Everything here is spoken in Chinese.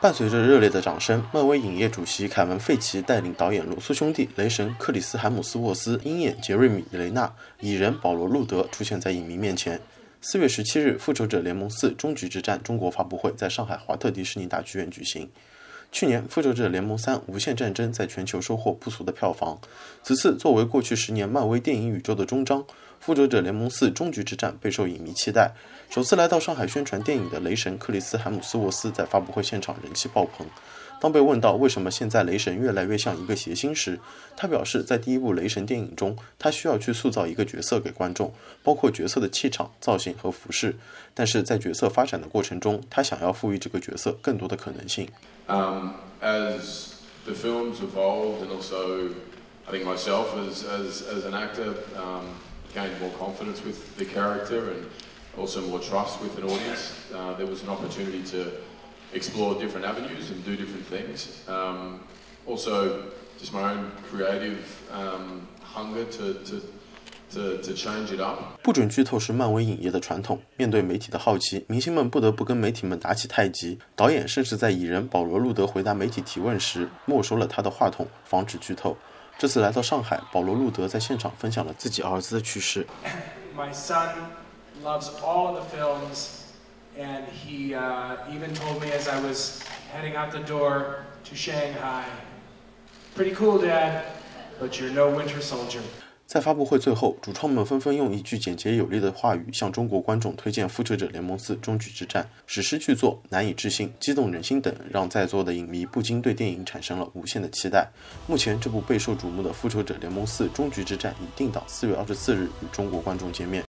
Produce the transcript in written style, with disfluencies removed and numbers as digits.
伴随着热烈的掌声，漫威影业主席凯文·费奇带领导演罗素兄弟、雷神克里斯·海姆斯沃斯、鹰眼杰瑞米·雷纳、蚁人保罗·路德出现在影迷面前。4月17日，《复仇者联盟4：终局之战》中国发布会在上海华特迪士尼大剧院举行。去年，《复仇者联盟3：无限战争》在全球收获不俗的票房。此次作为过去10年漫威电影宇宙的终章，《复仇者联盟4：终局之战》备受影迷期待。首次来到上海宣传电影的雷神克里斯·海姆斯沃斯在发布会现场人气爆棚。当被问到为什么现在雷神越来越像一个谐星时，他表示，在第一部雷神电影中，他需要去塑造一个角色给观众，包括角色的气场、造型和服饰。但是在角色发展的过程中，他想要赋予这个角色更多的可能性。 As the films evolved, and also I think myself as an actor gained more confidence with the character and also more trust with an audience. There was an opportunity to explore different avenues and do different things. Also, just my own creative hunger to change it up. 不准剧透是漫威影业的传统，面对媒体的好奇，明星们不得不跟媒体们打起太极。导演甚至在蚁人保罗·路德回答媒体提问时没收了他的话筒，防止剧透。这次来到上海，保罗·路德在现场分享了自己儿子的去世。 My son loves all of the films, and he even told me as I was heading out the door to Shanghai, "Pretty cool, Dad, but you're no Winter Soldier." 在发布会最后，主创们纷纷用一句简洁有力的话语向中国观众推荐《复仇者联盟4：终局之战》，史诗巨作，难以置信，激动人心等，让在座的影迷不禁对电影产生了无限的期待。目前，这部备受瞩目的《复仇者联盟4：终局之战》已定档4月24日与中国观众见面。